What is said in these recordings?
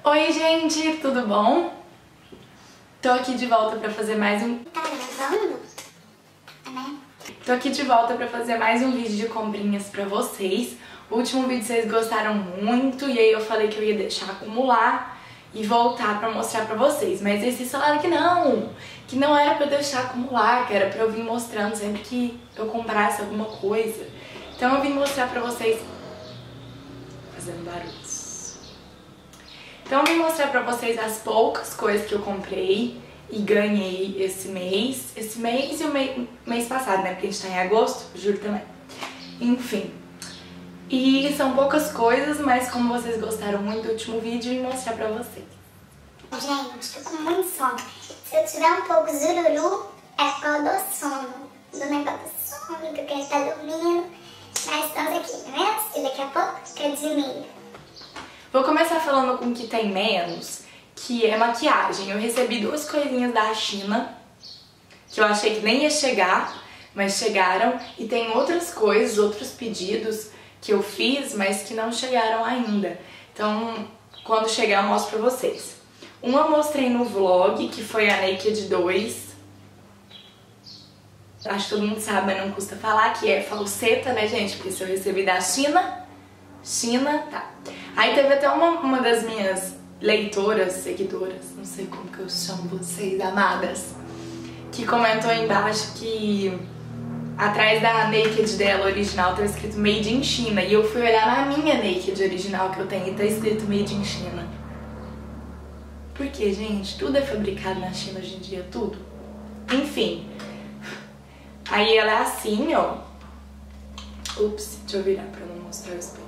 Oi gente, tudo bom? Tô aqui de volta pra fazer mais um... Tá gravando? Né? Tô aqui de volta pra fazer mais um vídeo de comprinhas pra vocês. O último vídeo vocês gostaram muito e aí eu falei que eu ia deixar acumular e voltar pra mostrar pra vocês. Mas aí vocês falaram que não era pra eu deixar acumular, que era pra eu vir mostrando sempre que eu comprasse alguma coisa. Então eu vim mostrar pra vocês... fazendo barulhos. Então eu vim mostrar pra vocês as poucas coisas que eu comprei e ganhei esse mês e o mês passado, né? Porque a gente tá em agosto, julho também. Enfim. E são poucas coisas, mas como vocês gostaram muito do último vídeo, eu vim mostrar pra vocês. Gente, tô com muito sono. Se eu tiver um pouco zururu, é por causa do sono. Do negócio do sono, que eu quero estar dormindo. Mas estamos aqui, né? E daqui a pouco, 13h30. Vou começar falando com o que tem menos, que é maquiagem. Eu recebi duas coisinhas da China, que eu achei que nem ia chegar, mas chegaram. E tem outras coisas, outros pedidos que eu fiz, mas que não chegaram ainda. Então, quando chegar eu mostro pra vocês. Uma eu mostrei no vlog, que foi a Naked 2. Acho que todo mundo sabe, mas não custa falar, que é falseta, né, gente? Porque se eu recebi da China, tá. Aí teve até uma das minhas leitoras, seguidoras, não sei como que eu chamo vocês, amadas, que comentou aí embaixo que atrás da Naked dela original tá escrito Made in China. E eu fui olhar na minha Naked original que eu tenho e tá escrito Made in China. Porque, gente, tudo é fabricado na China hoje em dia, tudo. Enfim. Aí ela é assim, ó. Ups, deixa eu virar pra não mostrar o espelho.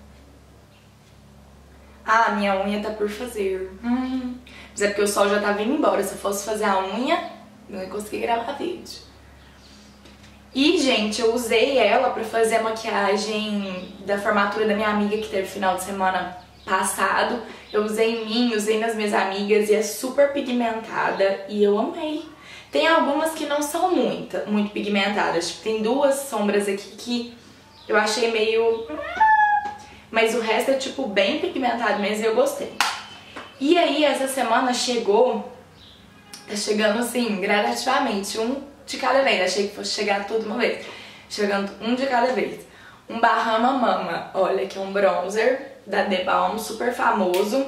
Ah, minha unha tá por fazer. Mas é porque o sol já tá vindo embora. Se eu fosse fazer a unha, não ia conseguir gravar vídeo. E, gente, eu usei ela pra fazer a maquiagem da formatura da minha amiga que teve final de semana passado. Eu usei em mim, usei nas minhas amigas e é super pigmentada e eu amei. Tem algumas que não são muito pigmentadas. Tipo, tem duas sombras aqui que eu achei meio... mas o resto é, tipo, bem pigmentado mesmo e eu gostei. E aí, essa semana chegou... tá chegando, assim, gradativamente, um de cada vez. Achei que fosse chegar tudo uma vez. Chegando um de cada vez. Um Bahama Mama. Olha, que é um bronzer da The Balm, super famoso.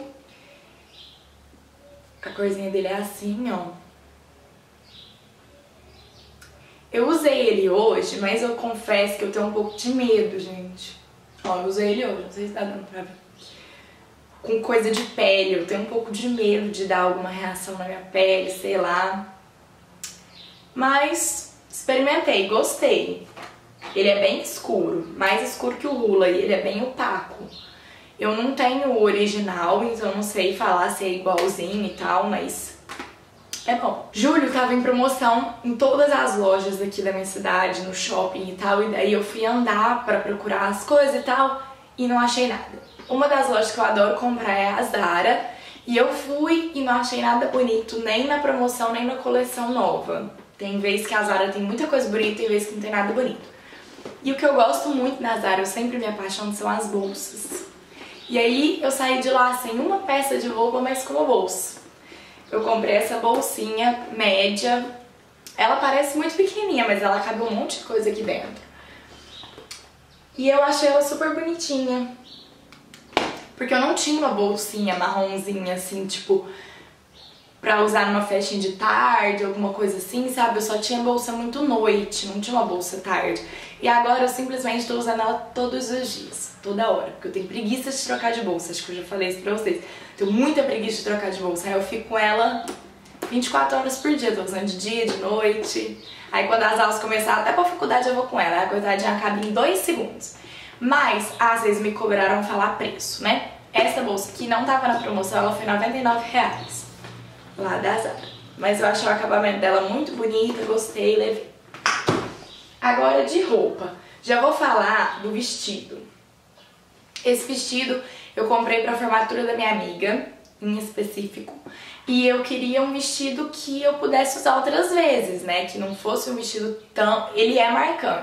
A corzinha dele é assim, ó. Eu usei ele hoje, mas eu confesso que eu tenho um pouco de medo, gente. Ó, eu usei ele hoje, não sei se tá dando pra ver. Com coisa de pele, eu tenho um pouco de medo de dar alguma reação na minha pele, sei lá. Mas experimentei, gostei. Ele é bem escuro, mais escuro que o Hoola e ele é bem opaco. Eu não tenho o original, então eu não sei falar se é igualzinho e tal, mas é bom. Julho tava em promoção em todas as lojas aqui da minha cidade, no shopping e tal, e daí eu fui andar pra procurar as coisas e tal, e não achei nada. Uma das lojas que eu adoro comprar é a Zara, e eu fui e não achei nada bonito, nem na promoção, nem na coleção nova. Tem vezes que a Zara tem muita coisa bonita e tem vezes que não tem nada bonito. E o que eu gosto muito na Zara, eu sempre me apaixono, são as bolsas. E aí eu saí de lá sem uma peça de roupa, mas com uma bolsa. Eu comprei essa bolsinha média. Ela parece muito pequenininha, mas ela cabe um monte de coisa aqui dentro. E eu achei ela super bonitinha. Porque eu não tinha uma bolsinha marronzinha assim, tipo, pra usar numa festinha de tarde, alguma coisa assim, sabe? Eu só tinha bolsa muito noite, não tinha uma bolsa tarde. E agora eu simplesmente tô usando ela todos os dias, toda hora. Porque eu tenho preguiça de trocar de bolsa, acho que eu já falei isso pra vocês. Tenho muita preguiça de trocar de bolsa, aí eu fico com ela 24 horas por dia, tô usando de dia, de noite. Aí quando as aulas começarem, até pra faculdade eu vou com ela, a coitadinha acaba em 2 segundos. Mas, às vezes me cobraram falar preço, né? Essa bolsa que não tava na promoção, ela foi R$99. Lá da Zara. Mas eu achei o acabamento dela muito bonito, gostei, levei. Agora de roupa. Já vou falar do vestido. Esse vestido eu comprei pra formatura da minha amiga, em específico. E eu queria um vestido que eu pudesse usar outras vezes, né? Que não fosse um vestido tão... ele é marcante.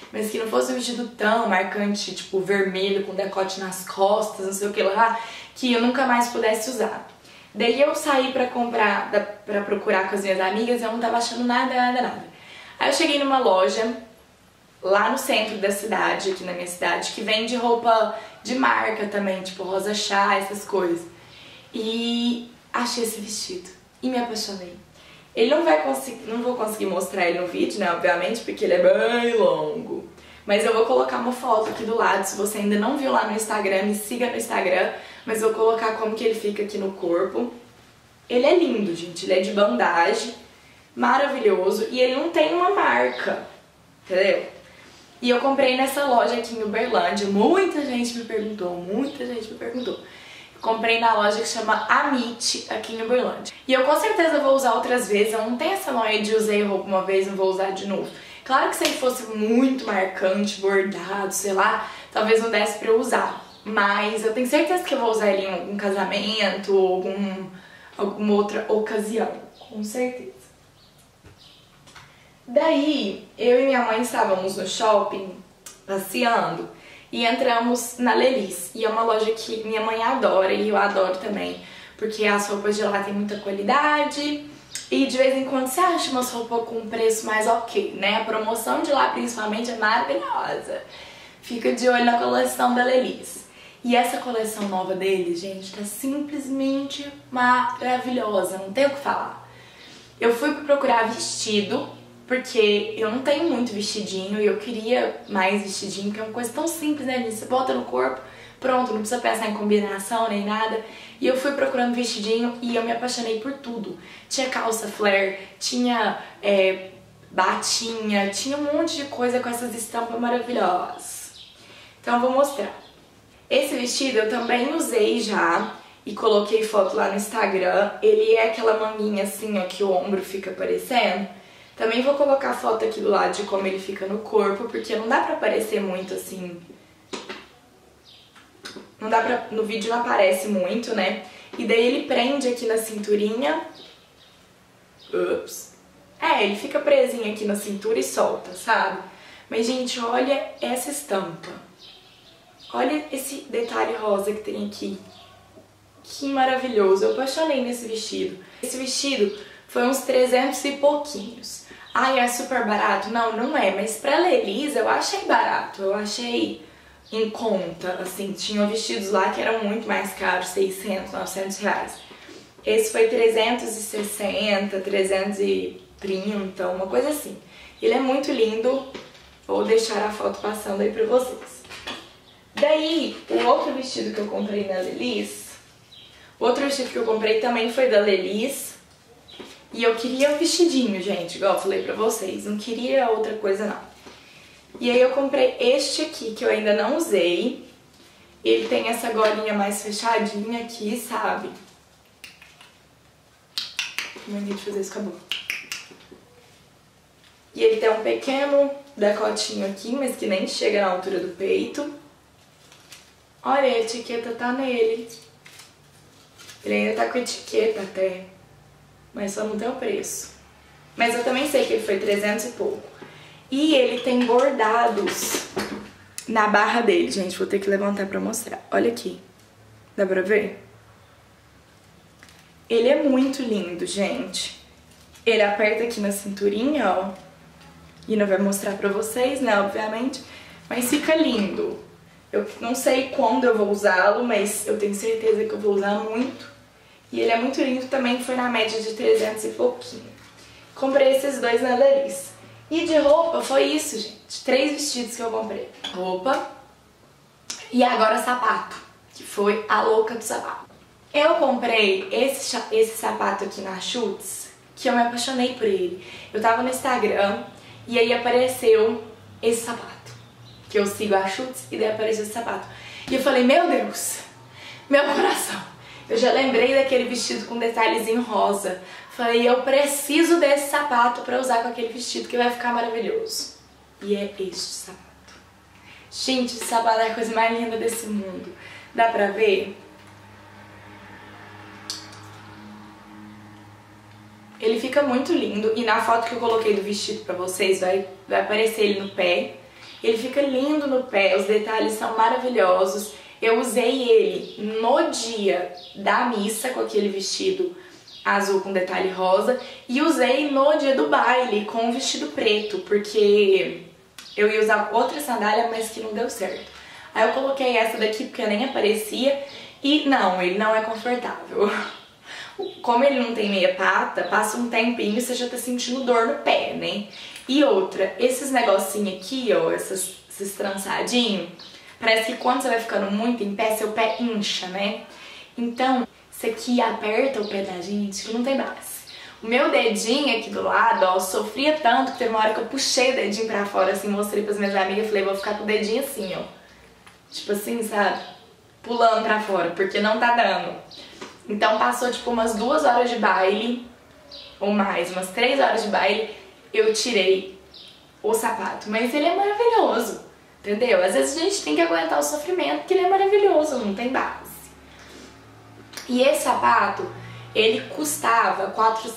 mas que não fosse um vestido tão marcante, tipo vermelho, com decote nas costas, não sei o que lá, que eu nunca mais pudesse usar. Daí eu saí pra comprar, pra procurar com as minhas amigas e eu não tava achando nada. Aí eu cheguei numa loja lá no centro da cidade, aqui na minha cidade, que vende roupa de marca também, tipo Rosa Chá, essas coisas. E achei esse vestido e me apaixonei. Ele não vou conseguir mostrar ele no vídeo, né, obviamente, porque ele é bem longo. Mas eu vou colocar uma foto aqui do lado, se você ainda não viu lá no Instagram, me siga no Instagram. Mas eu vou colocar como que ele fica aqui no corpo. Ele é lindo, gente, ele é de bandagem, maravilhoso, e ele não tem uma marca, entendeu? E eu comprei nessa loja aqui em Uberlândia, muita gente me perguntou. Eu comprei na loja que chama Amit, aqui em Uberlândia. E eu com certeza vou usar outras vezes, eu não tenho essa noia de usei roupa uma vez, não vou usar de novo. Claro que se ele fosse muito marcante, bordado, sei lá, talvez não desse pra eu usar. Mas eu tenho certeza que eu vou usar ele em algum casamento, alguma outra ocasião, com certeza. Daí, eu e minha mãe estávamos no shopping, passeando, e entramos na Lelis. E é uma loja que minha mãe adora e eu adoro também, porque as roupas de lá têm muita qualidade e de vez em quando você acha umas roupas com um preço mais ok, né? A promoção de lá principalmente é maravilhosa. Fica de olho na coleção da Lelis. E essa coleção nova deles, gente, tá simplesmente maravilhosa, não tem o que falar. Eu fui procurar vestido, porque eu não tenho muito vestidinho e eu queria mais vestidinho, que é uma coisa tão simples, né, gente? Você bota no corpo, pronto, não precisa pensar em combinação nem nada. E eu fui procurando vestidinho e eu me apaixonei por tudo. Tinha calça flare, tinha batinha, tinha um monte de coisa com essas estampas maravilhosas. Então eu vou mostrar. Esse vestido eu também usei já e coloquei foto lá no Instagram. Ele é aquela manguinha assim, ó, que o ombro fica aparecendo. Também vou colocar foto aqui do lado de como ele fica no corpo, porque não dá pra aparecer muito assim. Não dá pra... No vídeo não aparece muito, né? E daí ele prende aqui na cinturinha. Ups. Ele fica presinho aqui na cintura e solta, sabe? Mas, gente, olha essa estampa. Olha esse detalhe rosa que tem aqui. Que maravilhoso. Eu apaixonei nesse vestido. Esse vestido foi uns 300 e pouquinhos. Ai, é super barato? Não, não é. Mas pra Lelis eu achei barato. Eu achei em conta, assim. Tinham vestidos lá que eram muito mais caros, 600, 900 reais. Esse foi 360, 330, uma coisa assim. Ele é muito lindo. Vou deixar a foto passando aí pra vocês. Daí, o outro vestido que eu comprei na Lelis, o outro vestido que eu comprei também foi da Lelis. E eu queria um vestidinho, gente, igual eu falei pra vocês, não queria outra coisa não. E aí eu comprei este aqui, que eu ainda não usei. Ele tem essa golinha mais fechadinha aqui, sabe? Mania de fazer isso com a boca. E ele tem um pequeno decotinho aqui, mas que nem chega na altura do peito. Olha, a etiqueta tá nele. Ele ainda tá com etiqueta até, mas só não tem o preço. Mas eu também sei que ele foi 300 e pouco. E ele tem bordados na barra dele, gente. Vou ter que levantar pra mostrar. Olha aqui. Dá pra ver? Ele é muito lindo, gente. Ele aperta aqui na cinturinha, ó. E não vai mostrar pra vocês, né, obviamente. Mas fica lindo. Eu não sei quando eu vou usá-lo, mas eu tenho certeza que eu vou usar muito. E ele é muito lindo também, foi na média de 300 e pouquinho. Comprei esses dois na Lelis. E de roupa foi isso, gente. 3 vestidos que eu comprei. Roupa e agora sapato, que foi a louca do sapato. Eu comprei esse sapato aqui na Schutz, que eu me apaixonei por ele. Eu tava no Instagram e aí apareceu esse sapato. Que eu sigo a Schutz e daí apareceu esse sapato. E eu falei, meu Deus, meu coração. Eu já lembrei daquele vestido com detalhezinho rosa. Falei, eu preciso desse sapato pra usar com aquele vestido que vai ficar maravilhoso. E é este sapato. Gente, esse sapato é a coisa mais linda desse mundo. Dá pra ver? Ele fica muito lindo. E na foto que eu coloquei do vestido pra vocês, vai aparecer ele no pé. Ele fica lindo no pé, os detalhes são maravilhosos. Eu usei ele no dia da missa com aquele vestido azul com detalhe rosa e usei no dia do baile com um vestido preto, porque eu ia usar outra sandália, mas que não deu certo. Aí eu coloquei essa daqui porque nem aparecia e não, ele não é confortável. Como ele não tem meia pata, passa um tempinho e você já tá sentindo dor no pé, né? E outra, esses negocinhos aqui, ó, esses trançadinhos, parece que quando você vai ficando muito em pé, seu pé incha, né? Então, isso aqui aperta o pé da gente que não tem base. O meu dedinho aqui do lado, ó, sofria tanto que teve uma hora que eu puxei o dedinho pra fora, assim, mostrei pras minhas amigas e falei, vou ficar com o dedinho assim, ó. Tipo assim, sabe? Pulando pra fora, porque não tá dando. Então passou tipo umas 2 horas de baile, ou mais, umas 3 horas de baile, eu tirei o sapato. Mas ele é maravilhoso, entendeu? Às vezes a gente tem que aguentar o sofrimento, porque ele é maravilhoso, não tem base. E esse sapato, ele custava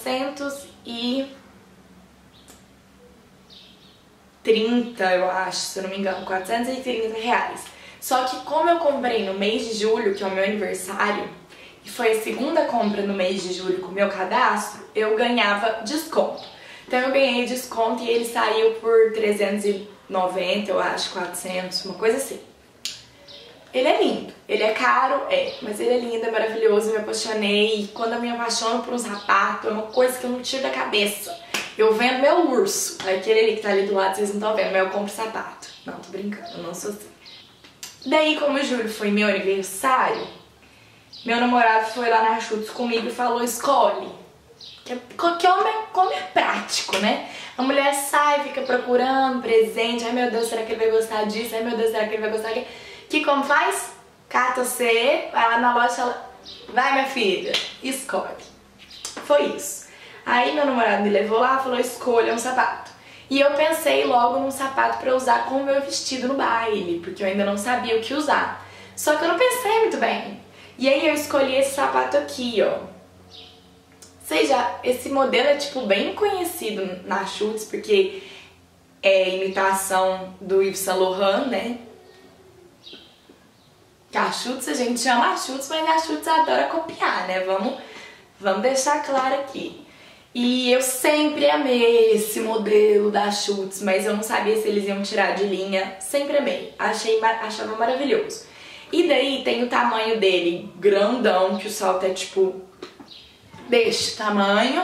430, eu acho, se eu não me engano, 430 reais. Só que como eu comprei no mês de julho, que é o meu aniversário, e foi a segunda compra no mês de julho com o meu cadastro, eu ganhava desconto. Então eu ganhei desconto e ele saiu por 390, eu acho, 400, uma coisa assim. Ele é lindo, ele é caro, mas ele é lindo, é maravilhoso, eu me apaixonei. E quando eu me apaixono por um sapato, é uma coisa que eu não tiro da cabeça. Eu vendo meu urso, aquele ali que tá ali do lado, vocês não estão vendo, mas eu compro sapato. Não, tô brincando, eu não sou assim. Daí, como julho foi meu aniversário, meu namorado foi lá na Schutz comigo e falou, escolhe. Que homem, como é prático, né? A mulher sai, fica procurando presente, ai meu Deus, será que ele vai gostar disso? Ai meu Deus, será que ele vai gostar disso? Que como faz? Cata você, vai lá na loja e fala, vai minha filha, escolhe. Foi isso. Aí meu namorado me levou lá e falou, escolha um sapato. E eu pensei logo num sapato pra usar com o meu vestido no baile, porque eu ainda não sabia o que usar. Só que eu não pensei muito bem. E aí eu escolhi esse sapato aqui, ó. Esse modelo é tipo bem conhecido na Schutz, porque é imitação do Yves Saint Laurent, né? Que a Schutz, a gente chama a Schutz, mas a Schutz adora copiar, né? Vamos deixar claro aqui. E eu sempre amei esse modelo da Schutz, mas eu não sabia se eles iam tirar de linha. Sempre amei, achava maravilhoso. E daí tem o tamanho dele grandão, que o salto é tipo deste tamanho.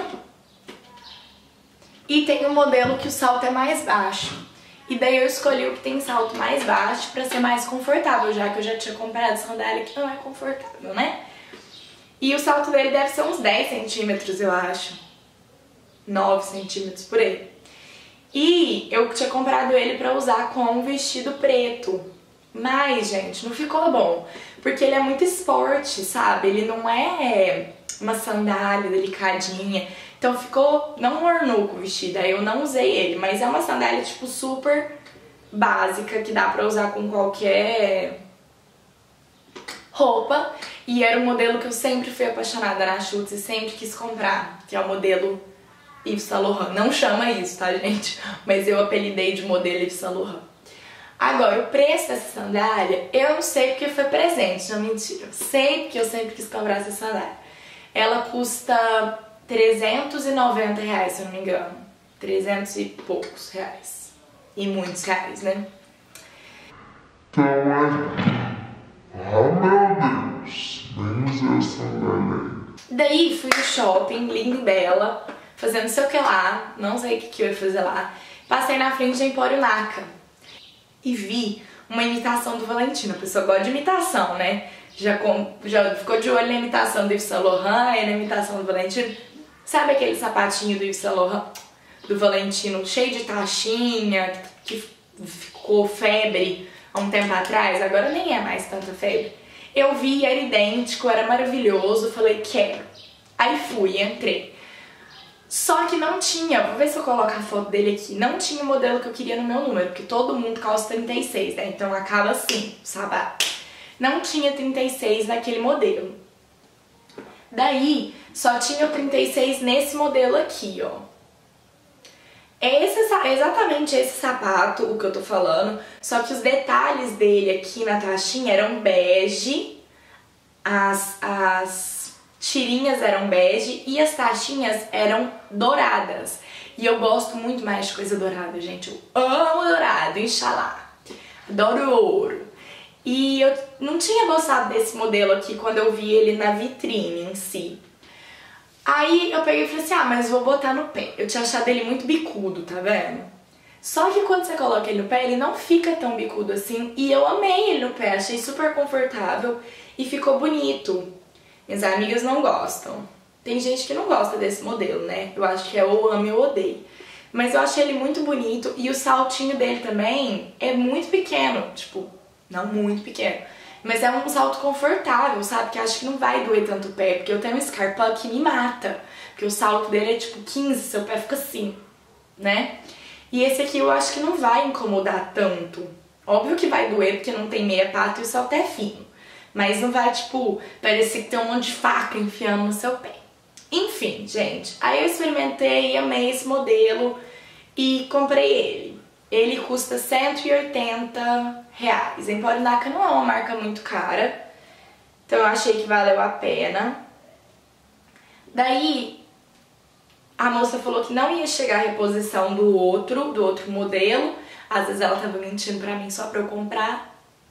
E tem um modelo que o salto é mais baixo. E daí eu escolhi o que tem salto mais baixo pra ser mais confortável, já que eu já tinha comprado sandália que não é confortável, né? E o salto dele deve ser uns 10 centímetros, eu acho. 9 centímetros por aí. E eu tinha comprado ele pra usar com um vestido preto. Mas, gente, não ficou bom. Porque ele é muito esporte, sabe? Ele não é uma sandália delicadinha. Então ficou, não ornou com o vestido. Aí eu não usei ele. Mas é uma sandália, tipo, super básica, que dá pra usar com qualquer roupa. E era um modelo que eu sempre fui apaixonada na Schutz e sempre quis comprar. Que é o modelo Yves Saint Laurent. Não chama isso, tá, gente? Mas eu apelidei de modelo Yves Saint Laurent. Agora, o preço dessa sandália, eu não sei porque foi presente, não, mentira. Eu sei porque eu sempre quis comprar essa sandália. Ela custa 390 reais, se eu não me engano. 300 e poucos reais. E muitos reais, né? Oh meu Deus, vamos ver essa sandália aí. Daí fui no shopping, linda e bela, fazendo não sei o que lá, não sei o que eu ia fazer lá. Passei na frente do Empório Naca e vi uma imitação do Valentino. A pessoa gosta de imitação, né? Já ficou de olho na imitação do Yves Saint Laurent e na imitação do Valentino. Sabe aquele sapatinho do Yves Saint Laurent, do Valentino, cheio de taxinha, que ficou febre há um tempo atrás? Agora nem é mais tanta febre. Eu vi, era idêntico, era maravilhoso, falei, quero. Aí fui, entrei. Só que não tinha, vou ver se eu coloco a foto dele aqui, não tinha o modelo que eu queria no meu número, porque todo mundo calça 36, né? Então acaba assim, sabe? Não tinha 36 naquele modelo. Daí, só tinha o 36 nesse modelo aqui, ó. É exatamente esse sapato, o que eu tô falando, só que os detalhes dele aqui na taxinha eram bege, as tirinhas eram bege e as taxinhas eram douradas. E eu gosto muito mais de coisa dourada, gente. Eu amo dourado, inxalá. Adoro ouro. E eu não tinha gostado desse modelo aqui quando eu vi ele na vitrine em si. Aí eu peguei e falei assim, ah, mas vou botar no pé. Eu tinha achado ele muito bicudo, tá vendo? Só que quando você coloca ele no pé, ele não fica tão bicudo assim. E eu amei ele no pé, achei super confortável e ficou bonito. Minhas amigas não gostam. Tem gente que não gosta desse modelo, né? Eu acho que é ou amo ou odeio. Mas eu achei ele muito bonito e o saltinho dele também é muito pequeno. Tipo, não muito pequeno. Mas é um salto confortável, sabe? Que acho que não vai doer tanto o pé. Porque eu tenho um Scarpa que me mata. Porque o salto dele é tipo 15, seu pé fica assim, né? E esse aqui eu acho que não vai incomodar tanto. Óbvio que vai doer porque não tem meia pata e o salto é fino. Mas não vai, tipo, parecer que tem um monte de faca enfiando no seu pé. Enfim, gente, aí eu experimentei, amei esse modelo e comprei ele. Ele custa R$180. Empório Nakka não é uma marca muito cara, então eu achei que valeu a pena. Daí, a moça falou que não ia chegar a reposição do outro modelo. Às vezes ela tava mentindo pra mim só pra eu comprar.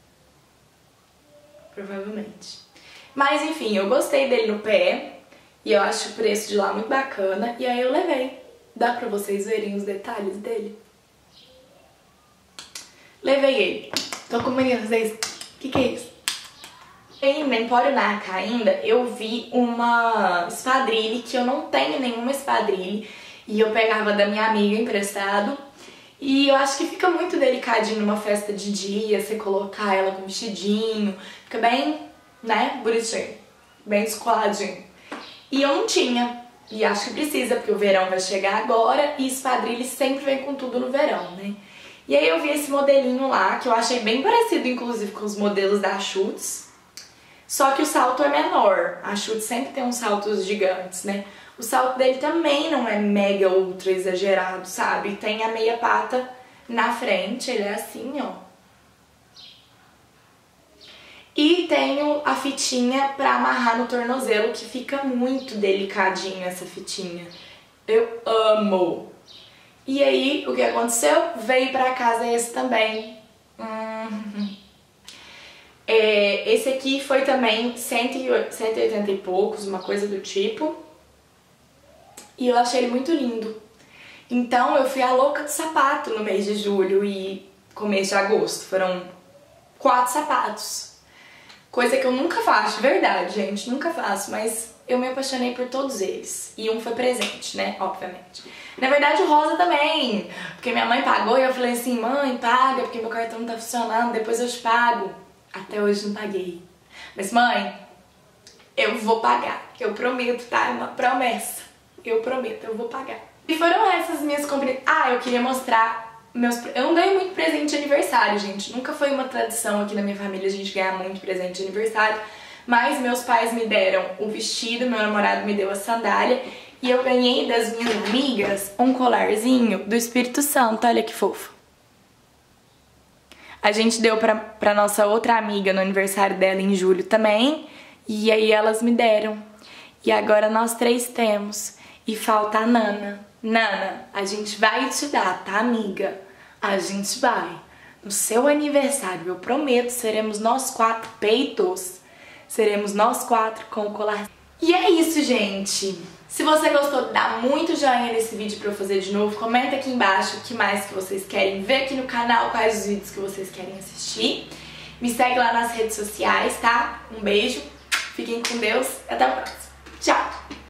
Provavelmente. Mas enfim, eu gostei dele no pé. E eu acho o preço de lá muito bacana. E aí eu levei. Dá pra vocês verem os detalhes dele? Levei ele. Tô comunicando com vocês. O que é isso? E no Empório Nakka ainda, eu vi uma espadrilha, que eu não tenho nenhuma espadrilha. E eu pegava da minha amiga emprestado. E eu acho que fica muito delicadinho numa festa de dia, você colocar ela com vestidinho. Fica bem, né, bonitinho. Bem descoladinho. E eu não tinha, e acho que precisa, porque o verão vai chegar agora e espadrilha sempre vem com tudo no verão, né? E aí eu vi esse modelinho lá, que eu achei bem parecido, inclusive, com os modelos da Schutz. Só que o salto é menor, a Schutz sempre tem uns saltos gigantes, né? O salto dele também não é mega ultra exagerado, sabe? Tem a meia pata na frente, ele é assim, ó. E tenho a fitinha pra amarrar no tornozelo, que fica muito delicadinho essa fitinha. Eu amo! E aí, o que aconteceu? Veio pra casa esse também. Esse aqui foi também 180 e poucos, uma coisa do tipo. E eu achei ele muito lindo. Então eu fui a louca do sapato no mês de julho e começo de agosto. Foram 4 sapatos. Coisa que eu nunca faço, de verdade, gente, nunca faço, mas eu me apaixonei por todos eles. E um foi presente, né, obviamente. Na verdade o rosa também, porque minha mãe pagou e eu falei assim, mãe, paga, porque meu cartão não tá funcionando, depois eu te pago. Até hoje não paguei. Mas mãe, eu vou pagar, eu prometo, tá? É uma promessa. Eu prometo, eu vou pagar. E foram essas minhas compras. Ah, eu queria mostrar... Eu não ganho muito presente de aniversário, gente. Nunca foi uma tradição aqui na minha família a gente ganhar muito presente de aniversário. Mas meus pais me deram o vestido, meu namorado me deu a sandália. E eu ganhei das minhas amigas um colarzinho do Espírito Santo. Olha que fofo. A gente deu pra nossa outra amiga no aniversário dela em julho também. E aí elas me deram. E agora nós 3 temos. E falta a Nana. Nana, a gente vai te dar, tá, amiga? A gente vai. No seu aniversário, eu prometo, seremos nós 4 peitos. Seremos nós 4 com o colar. E é isso, gente. Se você gostou, dá muito joinha nesse vídeo pra eu fazer de novo. Comenta aqui embaixo o que mais que vocês querem ver aqui no canal, quais os vídeos que vocês querem assistir. Me segue lá nas redes sociais, tá? Um beijo, fiquem com Deus e até o próximo. Tchau!